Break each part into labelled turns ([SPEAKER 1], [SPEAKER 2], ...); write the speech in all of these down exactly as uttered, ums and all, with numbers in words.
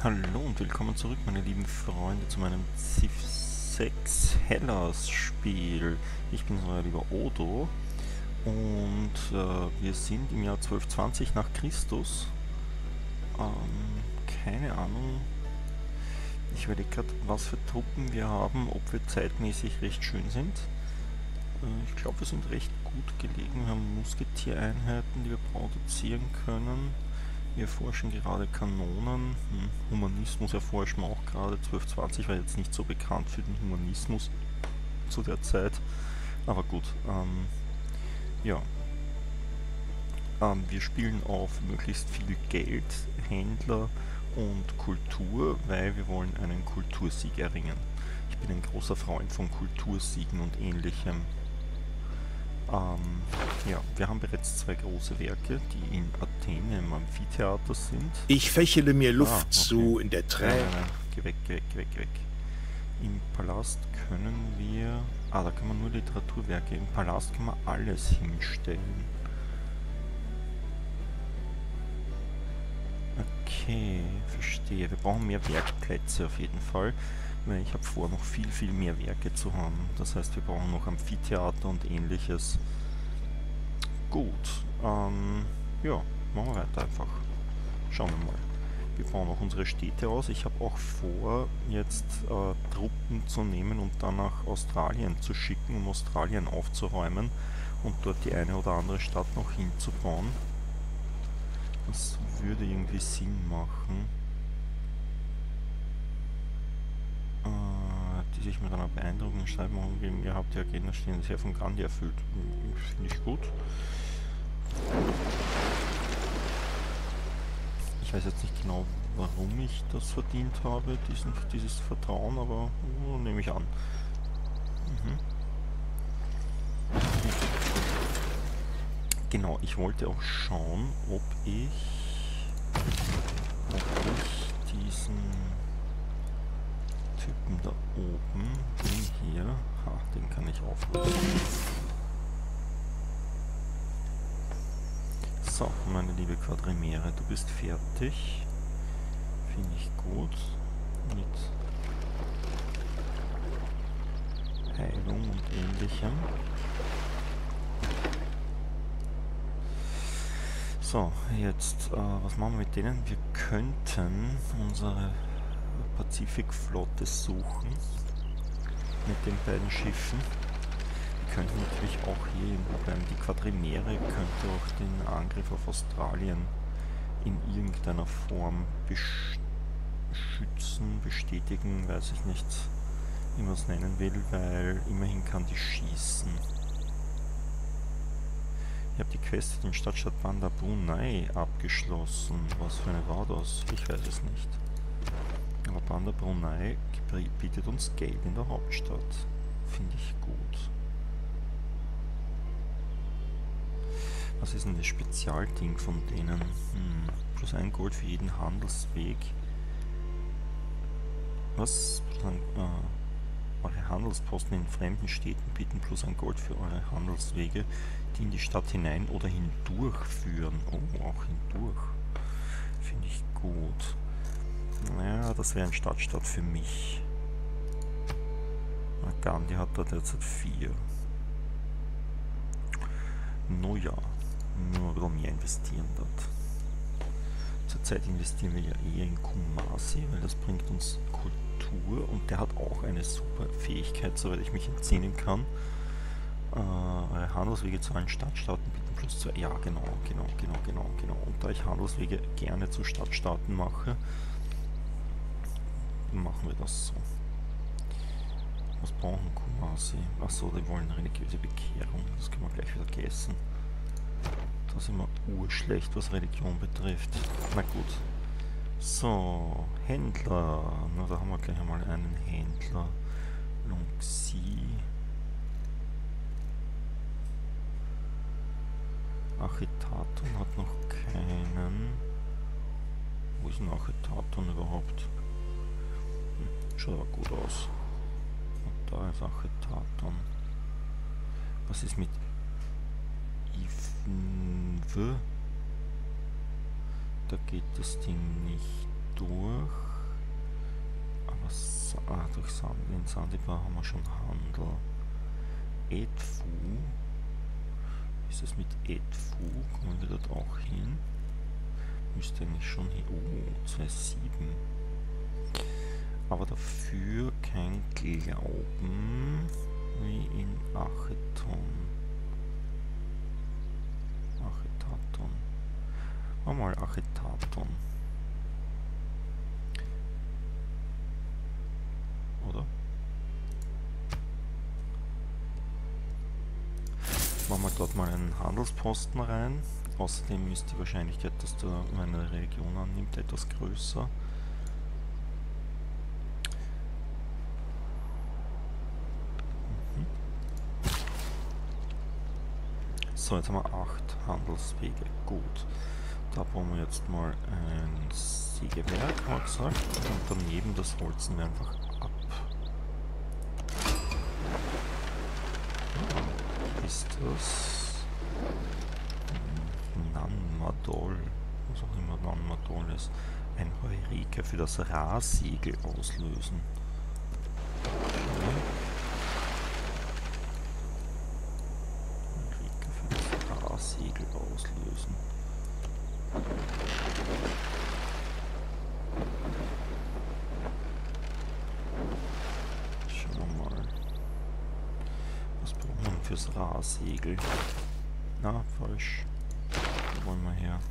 [SPEAKER 1] Hallo und willkommen zurück, meine lieben Freunde, zu meinem Civ sechs Hellas Spiel. Ich bin euer lieber Odo und äh, wir sind im Jahr zwölf zwanzig nach Christus. Ähm, keine Ahnung, ich überlege gerade, was für Truppen wir haben, ob wir zeitmäßig recht schön sind. Äh, ich glaube, wir sind recht gut gelegen, wir haben Musketiereinheiten, die wir produzieren können. Wir erforschen gerade Kanonen, hm, Humanismus erforschen wir auch gerade. zwölf zwanzig war jetzt nicht so bekannt für den Humanismus zu der Zeit, aber gut, ähm, ja. Ähm, wir spielen auf möglichst viel Geld, Händler und Kultur, weil wir wollen einen Kultursieg erringen. Ich bin ein großer Freund von Kultursiegen und ähnlichem. Ähm, ja, wir haben bereits zwei große Werke, die in Athen im Amphitheater sind.
[SPEAKER 2] Ich fächele mir
[SPEAKER 1] Ah,
[SPEAKER 2] Luft
[SPEAKER 1] okay.
[SPEAKER 2] zu in der
[SPEAKER 1] Nein,
[SPEAKER 2] Träne.
[SPEAKER 1] nein, nein. Geh weg, geh weg, geh weg, geh weg. Im Palast können wir... Ah, da kann man nur Literaturwerke. Im Palast kann man alles hinstellen. Okay, verstehe. Wir brauchen mehr Werkplätze auf jeden Fall, weil ich habe vor, noch viel, viel mehr Werke zu haben. Das heißt, wir brauchen noch Amphitheater und ähnliches. Gut, ähm, ja, machen wir weiter einfach. Schauen wir mal. Wir bauen auch unsere Städte aus. Ich habe auch vor, jetzt äh, Truppen zu nehmen und dann nach Australien zu schicken, um Australien aufzuräumen und dort die eine oder andere Stadt noch hinzubauen. Das würde irgendwie Sinn machen. Äh, die sich mit einer beeindruckenden Schreibung gegen ihr habt die Agenda stehen, sehr von Gandhi erfüllt. Finde ich gut. Ich weiß jetzt nicht genau, warum ich das verdient habe, diesen, dieses Vertrauen, aber uh, nehme ich an. Mhm. Genau, ich wollte auch schauen, ob ich, ob ich diesen Typen da oben, den hier, ha, den kann ich aufrüsten. So, meine liebe Quadrimere, du bist fertig. Finde ich gut. Mit Heilung und ähnlichem. So, jetzt, äh, was machen wir mit denen? Wir könnten unsere Pazifikflotte suchen. Mit den beiden Schiffen. Wir könnten natürlich auch hier irgendwo bleiben. Die Quadrimere könnte auch den Angriff auf Australien in irgendeiner Form beschützen, bestätigen, weiß ich nicht, wie man es nennen will, weil immerhin kann die schießen. Ich habe die Quest in Stadtstadt Bandar Brunei abgeschlossen. Was für eine war das? Ich weiß es nicht. Aber Bandar Brunei bietet uns Geld in der Hauptstadt. Finde ich gut. Was ist denn das Spezialding von denen? Hm, plus ein Gold für jeden Handelsweg. Was? Äh, eure Handelsposten in fremden Städten bieten plus ein Gold für eure Handelswege, die in die Stadt hinein oder hindurch führen. Oh, auch hindurch. Finde ich gut. Naja, das wäre ein Stadtstaat für mich. Gandhi hat da derzeit vier. No ja, nur ein bisschen mehr investieren dort. Zurzeit investieren wir ja eher in Kumasi, weil das bringt uns Kultur und der hat auch eine super Fähigkeit, soweit ich mich entsinnen kann. Äh, eure Handelswege zu allen Stadtstaaten bieten plus zwei. Ja, genau, genau, genau, genau, genau. Und da ich Handelswege gerne zu Stadtstaaten mache, machen wir das so. Was brauchen Kumasi? Achso, die wollen religiöse Bekehrung. Das können wir gleich wieder vergessen. Da sind wir urschlecht, was Religion betrifft. Na gut. So, Händler. Na, da haben wir gleich einmal einen Händler. Longxi. Achetaton hat noch keinen. Wo ist denn Achetaton überhaupt? Hm, schaut aber gut aus. Und da ist Achetaton. Was ist mit Ifnve? Da geht das Ding nicht durch. Sand, in Sansibar haben wir schon Handel. Edfu. Wie ist es mit Edfu? Kommen wir dort auch hin? Müsste eigentlich schon hier. Oh, zwei Komma sieben. Aber dafür kein Glauben wie in Acheton. Achetaton. Machen wir mal Achetaton. Oder? Machen wir dort mal einen Handelsposten rein. Außerdem ist die Wahrscheinlichkeit, dass da eine Region annimmt, etwas größer. Mhm. So, jetzt haben wir acht Handelswege. Gut. Da bauen wir jetzt mal ein Sägewerk, haben wir gesagt. Und daneben das holzen wir einfach ab. Ist das Nanmadol, was auch immer Nanmadol ist, ein Heureka für das Ra-Siegel auslösen. Okay. Heureka für das Ra-Siegel auslösen. Schauen wir mal. Was brauchen wir fürs Ra-Segel? Na, falsch. Wo wollen wir her?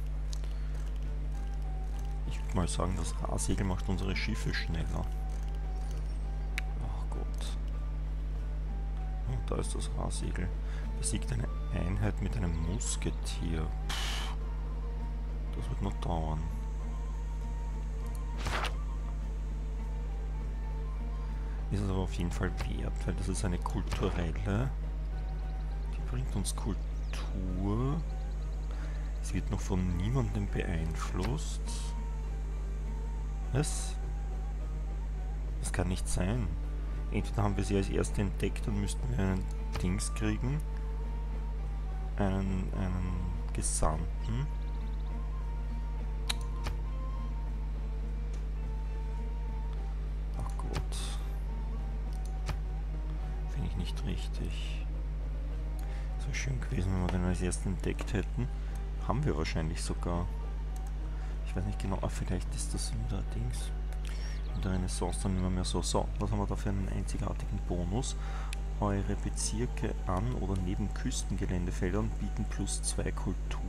[SPEAKER 1] Ich würde mal sagen, das Ra-Segel macht unsere Schiffe schneller. Ach Gott. Und da ist das Ra-Segel. Besiegt eine Einheit mit einem Musketier. Pff, das wird noch dauern. Ist es aber auf jeden Fall wert, weil das ist eine kulturelle. Die bringt uns Kultur. Sie wird noch von niemandem beeinflusst. Was? Das kann nicht sein. Entweder haben wir sie als erste entdeckt und müssten wir einen Dings kriegen. Einen, einen Gesandten. Ach Gott. Finde ich nicht richtig. Es wäre schön gewesen, wenn wir den als ersten entdeckt hätten. Haben wir wahrscheinlich sogar. Ich weiß nicht genau, ah, vielleicht ist das in der Dings. In der Renaissance dann immer mehr so. So, was haben wir da für einen einzigartigen Bonus? Eure Bezirke an oder neben Küstengeländefeldern bieten plus zwei Kultur.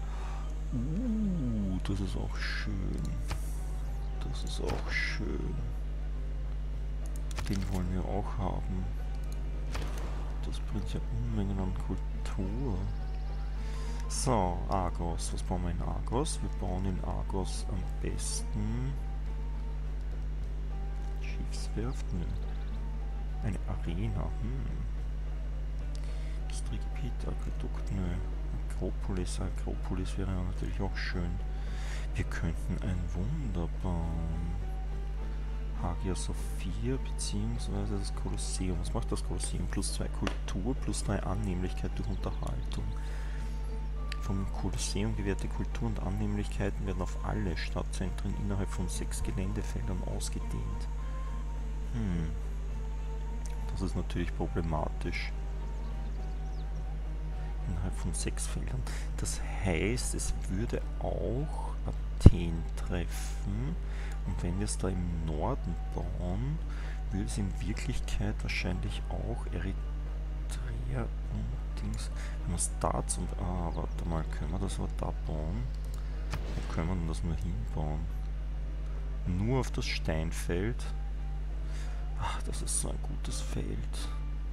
[SPEAKER 1] Uh, das ist auch schön. Das ist auch schön. Den wollen wir auch haben. Das bringt ja Unmengen an Kultur. So, Argos. Was bauen wir in Argos? Wir bauen in Argos am besten Schiffswerft. Nö. Eine Arena. Hm. Das Trigebiet, Aquädukt. Nö. Akropolis. Akropolis wäre natürlich auch schön. Wir könnten ein Wunder bauen. Hagia Sophia beziehungsweise das Kolosseum. Was macht das Kolosseum? Plus zwei Kultur, plus drei Annehmlichkeit durch Unterhaltung. Vom Kolosseum gewährte Kultur und Annehmlichkeiten werden auf alle Stadtzentren innerhalb von sechs Geländefeldern ausgedehnt. Hm. Das ist natürlich problematisch. Innerhalb von sechs Feldern. Das heißt, es würde auch Athen treffen. Und wenn wir es da im Norden bauen, würde es in Wirklichkeit wahrscheinlich auch Eritrea und Dings. Wenn wir es da zum. Ah, warte mal, können wir das aber da bauen? Wo können wir denn das nur hinbauen? Nur auf das Steinfeld. Ach, das ist so ein gutes Feld.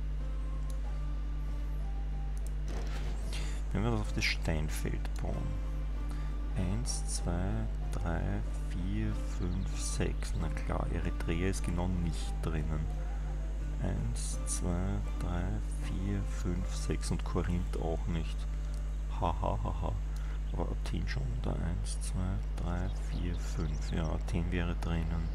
[SPEAKER 1] Wenn wir das auf das Steinfeld bauen. eins, zwei, drei, vier, fünf, sechs. Na klar, Eritrea ist genau nicht drinnen. eins, zwei, drei, vier, fünf, sechs und Korinth auch nicht. Hahaha. Ha, ha, ha. Aber Athen schon da. eins, zwei, drei, vier, fünf. Ja, Athen wäre drinnen.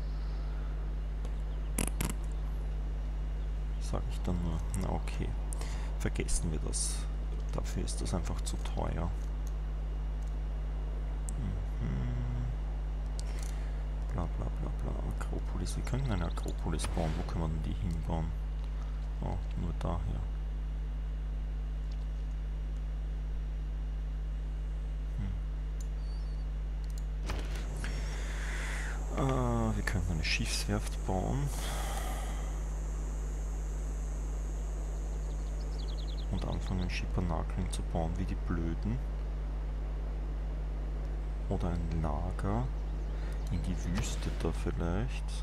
[SPEAKER 1] Sag ich dann nur. Na okay. Vergessen wir das. Dafür ist das einfach zu teuer. Mhm. bla bla bla bla. Akropolis. Wir können eine Akropolis bauen. Wo können wir denn die hinbauen? Oh, nur daher. Hm. Äh, wir können eine Schiffswerft bauen. Und anfangen, Schippernakeln zu bauen wie die Blöden. Oder ein Lager in die Wüste da vielleicht.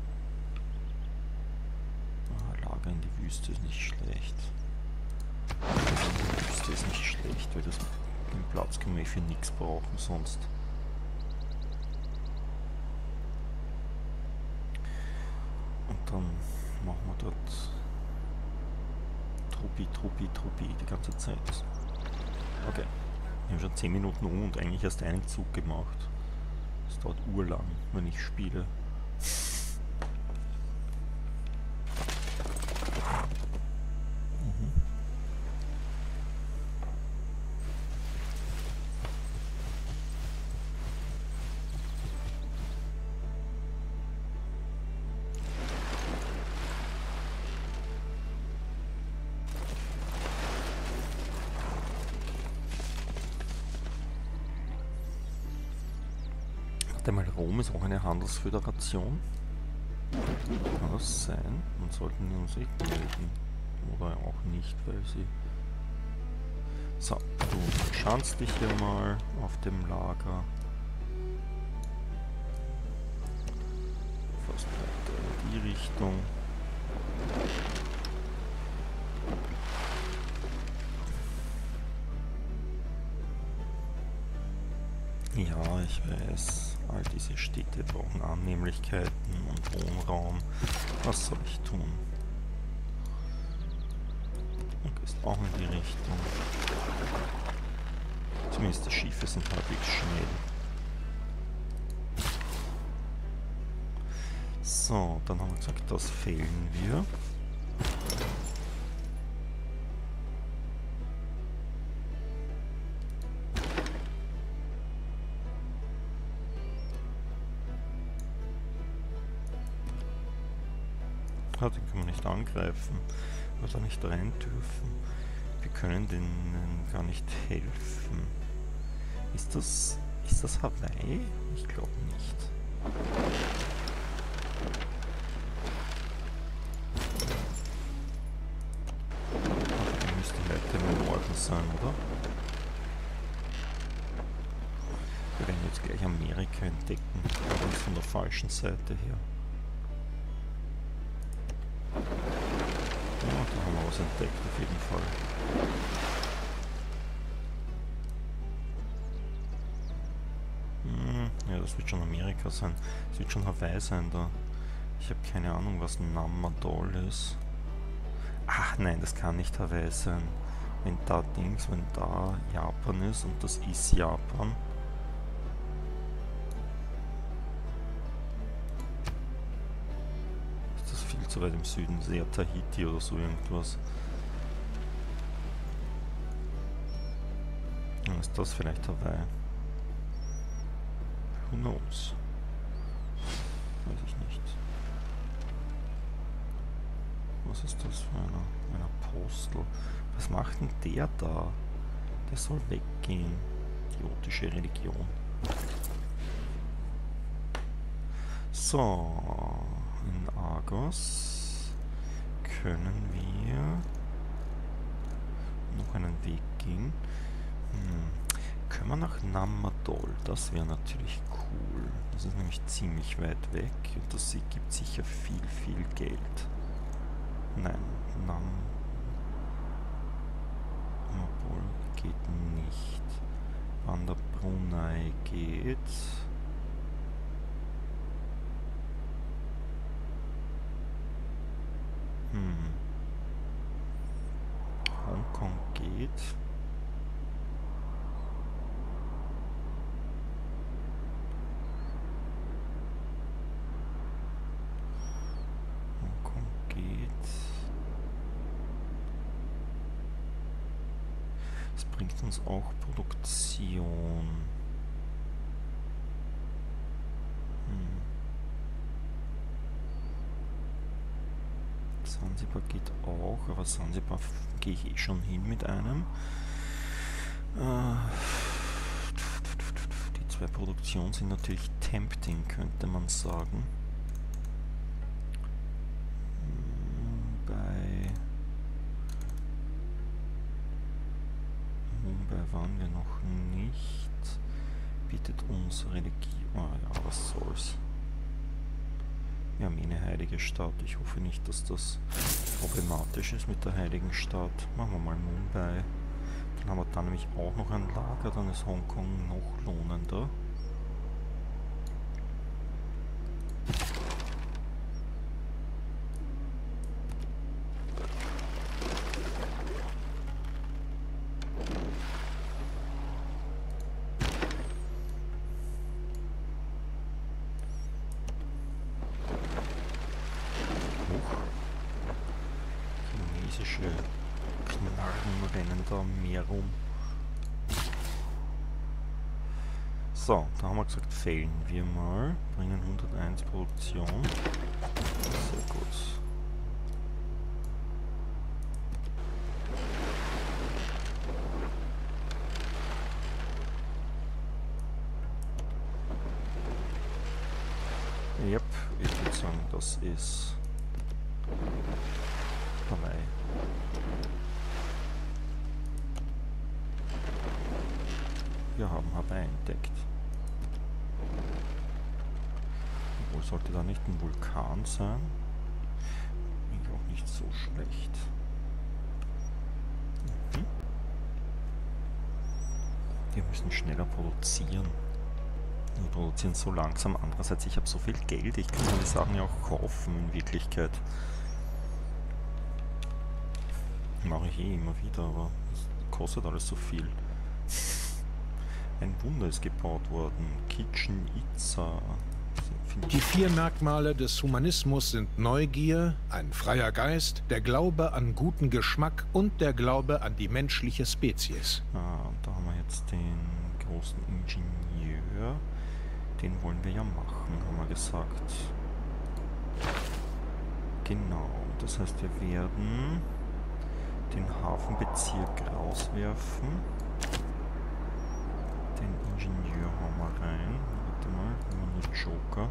[SPEAKER 1] Ah, Lager in die Wüste ist nicht schlecht. Lager in die Wüste ist nicht schlecht, weil das den Platz können wir für nichts brauchen sonst. Und dann machen wir dort Truppi, Truppi, Truppi die ganze Zeit. Okay. Wir haben schon zehn Minuten um und eigentlich erst einen Zug gemacht. Das dauert urlang, wenn ich spiele. Mhm. Mal, Rom ist auch eine Handelsföderation. Kann das sein? Dann sollten wir uns echt melden. Oder auch nicht, weil sie... So, du schanzt dich hier mal auf dem Lager. Fast weiter in die Richtung. Ja, ich weiß. All diese Städte brauchen Annehmlichkeiten und Wohnraum. Was soll ich tun? Du gehst auch in die Richtung. Zumindest die Schiffe sind halbwegs schnell. So, dann haben wir gesagt, das fehlen wir. Den können wir nicht angreifen, weil wir nicht rein dürfen. Wir können denen gar nicht helfen. Ist das, ist das Hawaii? Ich glaube nicht. Ach, müsste weiter im Norden sein, oder? Wir werden jetzt gleich Amerika entdecken, aber von der falschen Seite her. Entdeckt auf jeden Fall. Hm, ja, das wird schon Amerika sein. Das wird schon Hawaii sein da. Ich habe keine Ahnung, was Namadol ist. Ach nein, das kann nicht Hawaii sein. Wenn da Dings, wenn da Japan ist und das ist Japan. Zu weit im Süden, sehr Tahiti oder so irgendwas. Und ist das vielleicht Hawaii? Who knows? Weiß ich nicht. Was ist das für einer? Ein Apostel? Was macht denn der da? Der soll weggehen. Idiotische Religion. So. In Argos können wir noch einen Weg gehen. Hm. Können wir nach Namadol? Das wäre natürlich cool. Das ist nämlich ziemlich weit weg und das gibt sicher viel, viel Geld. Nein, Nam Namadol geht nicht. Banda Brunei geht. Hm. Hongkong geht. Hongkong geht. Es bringt uns auch Produktion. Hm. Sansibar geht auch, aber Sansibar gehe ich eh schon hin mit einem. Äh, die zwei Produktionen sind natürlich tempting, könnte man sagen. Bei Mumbai waren wir noch nicht. Bietet uns Religion. Ah ja, was soll's. Wir haben eh eine heilige Stadt. Ich hoffe nicht, dass das problematisch ist mit der heiligen Stadt. Machen wir mal Mumbai. Dann haben wir da nämlich auch noch ein Lager. Dann ist Hongkong noch lohnender. Knarren rennen da mehr rum. So, da haben wir gesagt, fällen wir mal. Bringen hunderteins Produktion. Sehr gut. Yep, ich würde sagen, das ist Hawaii. Wir haben Hawaii entdeckt. Obwohl, sollte da nicht ein Vulkan sein? Eigentlich auch nicht so schlecht. Mhm. Wir müssen schneller produzieren. Wir produzieren so langsam. Andererseits, ich habe so viel Geld, ich kann meine Sachen ja auch kaufen in Wirklichkeit. Mache ich eh immer wieder, aber es kostet alles so viel. Ein Wunder ist gebaut worden. Kitchen Itza.
[SPEAKER 2] Die vier Merkmale des Humanismus sind Neugier, ein freier Geist, der Glaube an guten Geschmack und der Glaube an die menschliche Spezies.
[SPEAKER 1] Ah, da haben wir jetzt den großen Ingenieur. Den wollen wir ja machen, haben wir gesagt. Genau, das heißt, wir werden den Hafenbezirk rauswerfen. Den Ingenieur hauen wir rein. Warte mal, haben wir nur Joker.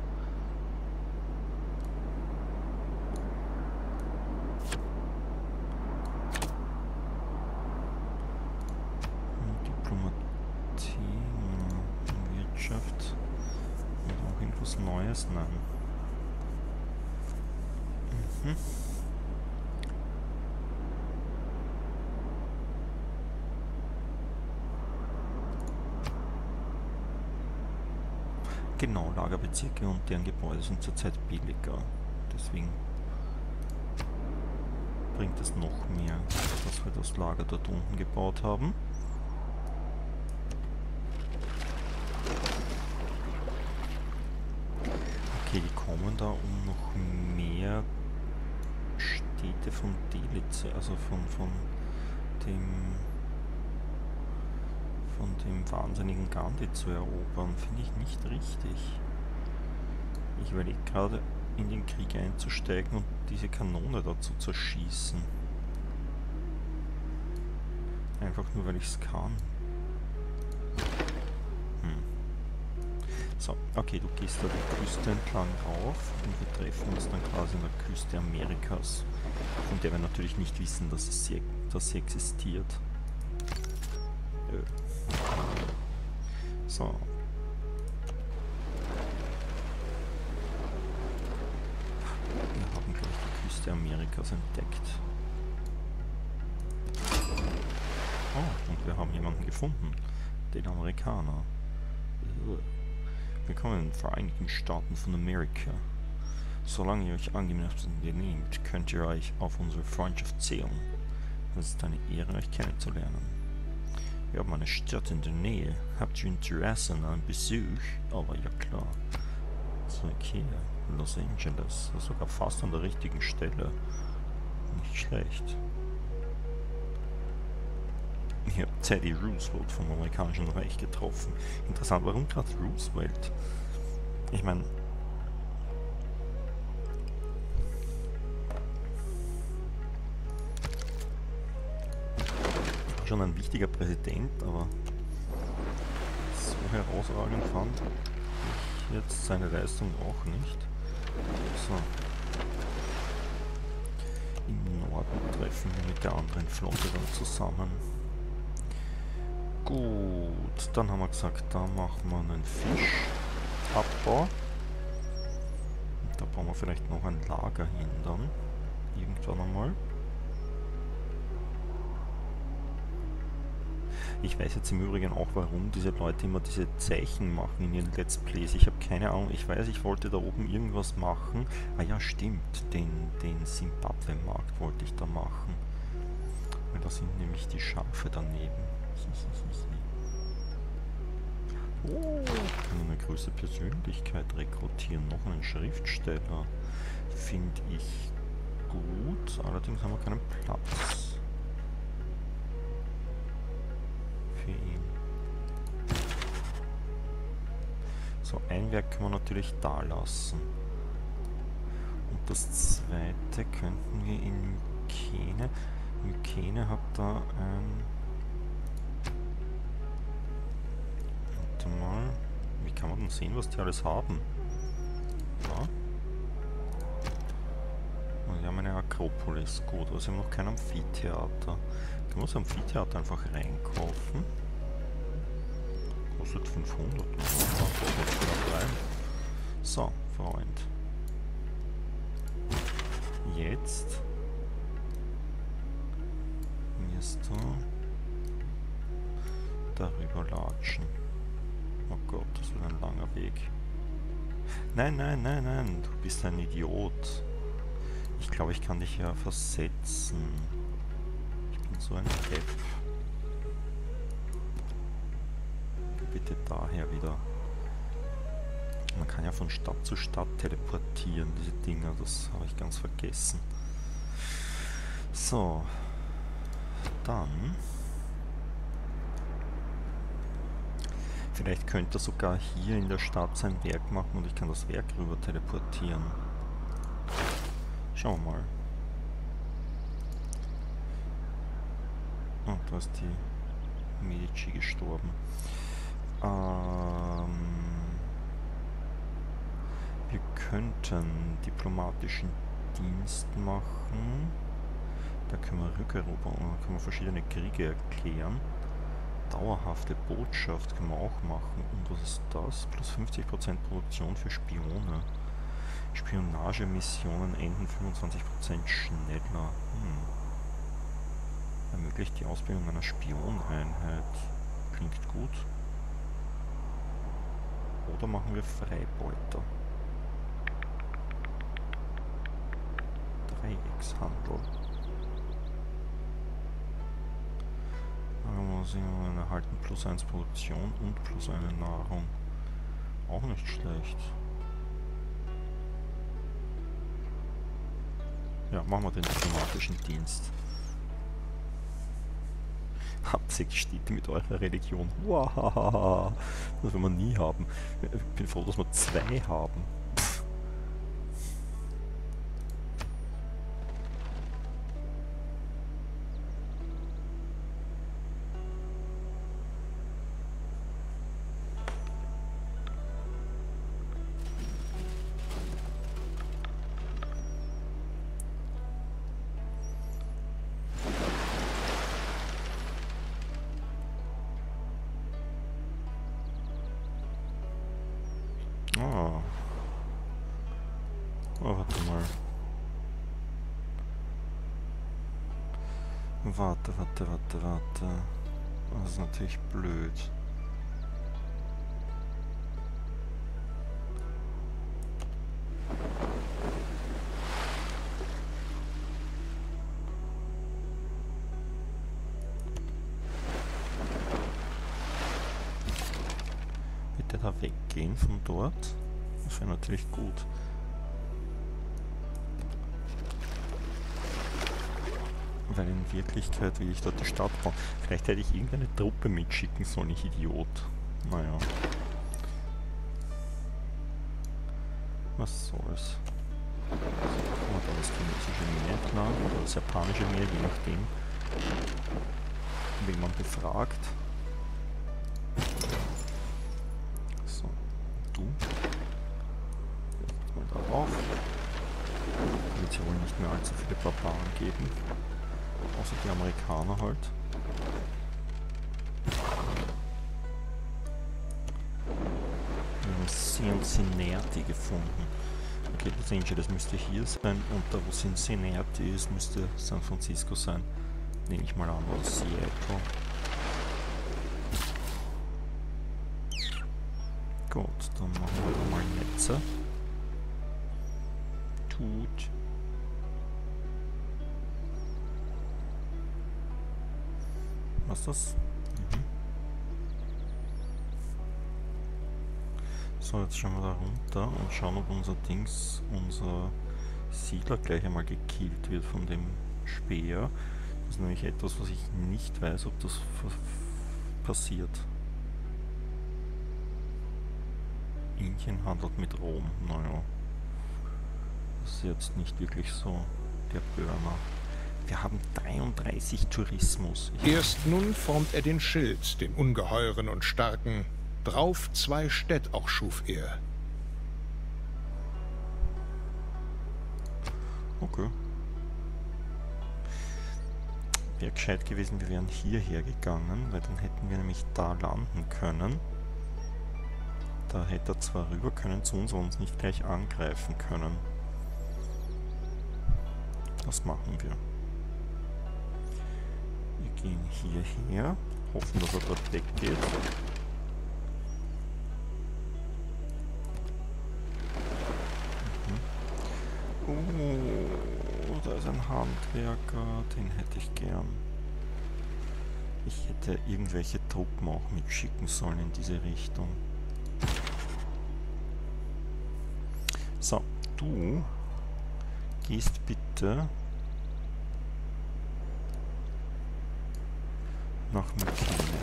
[SPEAKER 1] Diplomatie, Wirtschaft. Und auch irgendwas Neues? Nein. Mhm. Genau, Lagerbezirke und deren Gebäude sind zurzeit billiger. Deswegen bringt es noch mehr, dass wir das Lager dort unten gebaut haben. Okay, die kommen da, um noch mehr Städte von Delice, also von, von dem von dem wahnsinnigen Gandhi zu erobern, finde ich nicht richtig. Ich überlege gerade, in den Krieg einzusteigen und diese Kanone da zu zerschießen. Einfach nur, weil ich es kann. Hm. So, okay, du gehst da die Küste entlang rauf und wir treffen uns dann quasi an der Küste Amerikas, von der wir natürlich nicht wissen, dass, es sie, dass sie existiert. Äh. So. Wir haben gleich die Küste Amerikas entdeckt. Oh, und wir haben jemanden gefunden. Den Amerikaner. Willkommen in den Vereinigten Staaten von Amerika. Solange ihr euch angenehm benehmt, könnt ihr euch auf unsere Freundschaft zählen. Es ist eine Ehre, euch kennenzulernen. Wir haben eine Stadt in der Nähe. Habt ihr Interesse an einem Besuch? Aber ja klar. So, okay, Los Angeles. Sogar fast an der richtigen Stelle. Nicht schlecht. Ich habe Teddy Roosevelt vom amerikanischen Reich getroffen. Interessant, warum gerade Roosevelt? Ich meine... war schon ein wichtiger Präsident, aber so herausragend fand ich jetzt seine Leistung auch nicht. So. Im Norden treffen wir mit der anderen Flotte dann zusammen. Gut, dann haben wir gesagt, da machen wir einen Fischabbau. Da bauen wir vielleicht noch ein Lager hin dann. Irgendwann einmal. Ich weiß jetzt im Übrigen auch, warum diese Leute immer diese Zeichen machen in ihren Let's Plays. Ich habe keine Ahnung. Ich weiß, ich wollte da oben irgendwas machen. Ah ja, stimmt. Den, den Simbabwe-Markt wollte ich da machen. Weil da sind nämlich die Schafe daneben. Oh, ich kann eine große Persönlichkeit rekrutieren. Noch einen Schriftsteller. Finde ich gut. Allerdings haben wir keinen Platz für ihn. So, ein Werk können wir natürlich da lassen. Und das zweite könnten wir in Mykene. Mykene hat da ein... Warte mal. Wie kann man denn sehen, was die alles haben? Ja. Und wir haben eine Akropolis. Gut, aber sie haben noch kein Amphitheater. Können wir das Amphitheater einfach reinkaufen? Kostet fünfhundert. So, Freund. Jetzt wirst du darüber latschen. Oh Gott, das wird ein langer Weg. Nein, nein, nein, nein, du bist ein Idiot. Ich glaube, ich kann dich ja versetzen. Ich bin so ein Depp. Bitte daher wieder. Man kann ja von Stadt zu Stadt teleportieren, diese Dinger, das habe ich ganz vergessen. So, dann... Vielleicht könnte er sogar hier in der Stadt sein Werk machen und ich kann das Werk rüber teleportieren. Schauen wir mal. Oh, da ist die Medici gestorben. Ähm, wir könnten diplomatischen Dienst machen. Da können wir Rückeroberung, da können wir verschiedene Kriege erklären. Dauerhafte Botschaft können wir auch machen. Und was ist das? Plus fünfzig Prozent Produktion für Spione. Spionagemissionen enden fünfundzwanzig Prozent schneller. Hm. Ermöglicht die Ausbildung einer Spioneinheit. Klingt gut. Oder machen wir Freibeuter. Dreieckshandel. Sie erhalten plus eins Produktion und plus eine Nahrung. Auch nicht schlecht. Ja, machen wir den diplomatischen Dienst. Habt sechs Städte mit eurer Religion. Wow, das will man nie haben. Ich bin froh, dass wir zwei haben. Pff. Oh. Oh, warte mal. Warte, warte, warte, warte. Das ist natürlich blöd. Bitte da weggehen von dort. Das wäre natürlich gut. Weil in Wirklichkeit will ich dort die Stadt bauen. Vielleicht hätte ich irgendeine Truppe mitschicken sollen, ich Idiot. Naja. Was soll's. Kommen wir da das chinesische Meer entlang oder das japanische Meer, je nachdem. wen man befragt. So, du. Jetzt mal darauf. Wird es ja wohl nicht mehr allzu viele Barbaren geben. Außer die Amerikaner halt. Wir haben Cincinnati gefunden. Okay, das Angel, das müsste hier sein. Und da, wo Cincinnati ist, müsste San Francisco sein. Nehme ich mal an, oder Seattle. Gut, dann machen wir da mal Netze. Tut. Was ist das? Mhm. So, jetzt schauen wir da runter und schauen, ob unser Dings, unser Siedler gleich einmal gekillt wird von dem Speer. Das ist nämlich etwas, was ich nicht weiß, ob das passiert. Indien handelt mit Rom. Naja, das ist jetzt nicht wirklich so der Burner. Wir haben dreiunddreißig Tourismus. Ich
[SPEAKER 2] Erst nun formt er den Schild, den ungeheuren und starken. Drauf zwei Städt auch schuf er.
[SPEAKER 1] Okay. Wäre gescheit gewesen, wir wären hierher gegangen, weil dann hätten wir nämlich da landen können. Da hätte er zwar rüber können zu uns, aber uns nicht gleich angreifen können. Das machen wir. Wir gehen hierher, hoffen, dass er dort weggeht. Oh, da ist ein Handwerker, den hätte ich gern. Ich hätte irgendwelche Truppen auch mitschicken sollen in diese Richtung. So, du gehst bitte nach McKinney.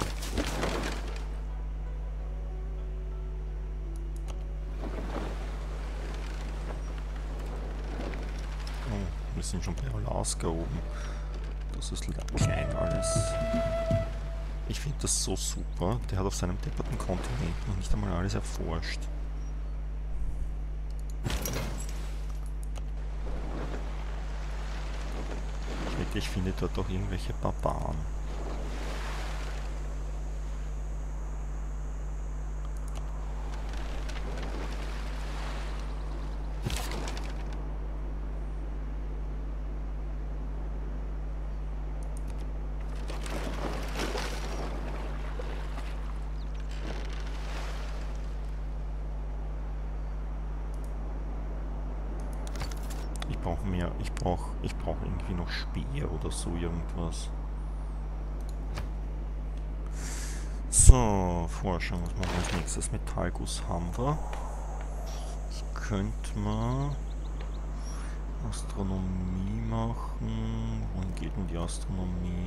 [SPEAKER 1] Oh, wir sind schon bei Alaska oben. Das ist klein alles. Ich finde das so super. Der hat auf seinem depperten Kontinent noch nicht einmal alles erforscht. Ich wette, ich finde dort auch irgendwelche Barbaren. Ich brauche mehr, ich brauche ich brauche irgendwie noch Speer oder so irgendwas. So, Forschung, was machen wir als nächstes? Metallguss haben wir. Ich könnte mal Astronomie machen. Wohin geht denn die Astronomie?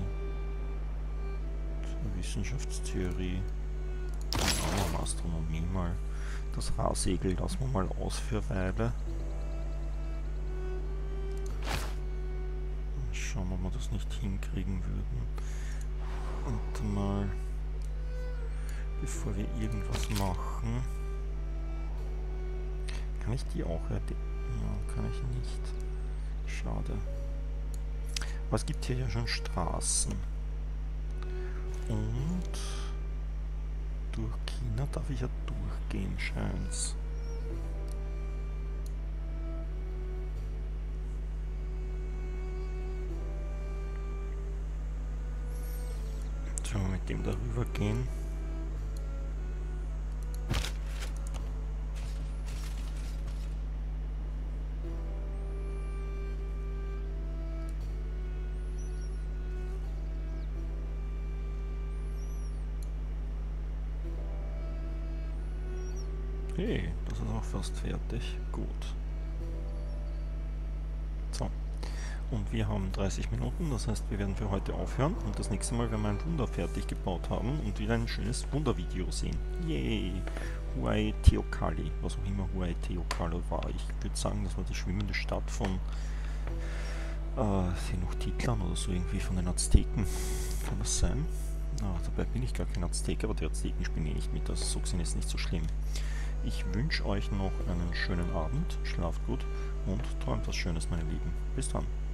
[SPEAKER 1] Die Wissenschaftstheorie. Machen wir Astronomie mal. Das Rahsegel lassen wir mal aus für eine Weile. Schauen, ob wir das nicht hinkriegen würden. Und mal, bevor wir irgendwas machen, kann ich die auch erledigen? Ja, kann ich nicht. Schade. Aber es gibt hier ja schon Straßen. Und durch China darf ich ja durchgehen, scheint's. Sollen wir mit dem darüber gehen? Hey, das ist auch fast fertig. Gut. So. Und wir haben dreißig Minuten, das heißt, wir werden für heute aufhören und das nächste Mal werden wir ein Wunder fertig gebaut haben und wieder ein schönes Wundervideo sehen. Yay! Huay Teocalli, was auch immer Huay Teocalli war. Ich würde sagen, das war die schwimmende Stadt von Äh, hier noch Titeln oder so irgendwie von den Azteken. Kann das sein? Ah, dabei bin ich gar kein Aztek, aber die Azteken spielen eh nicht mit, also so gesehen ist nicht so schlimm. Ich wünsche euch noch einen schönen Abend, schlaft gut und träumt was Schönes, meine Lieben. Bis dann.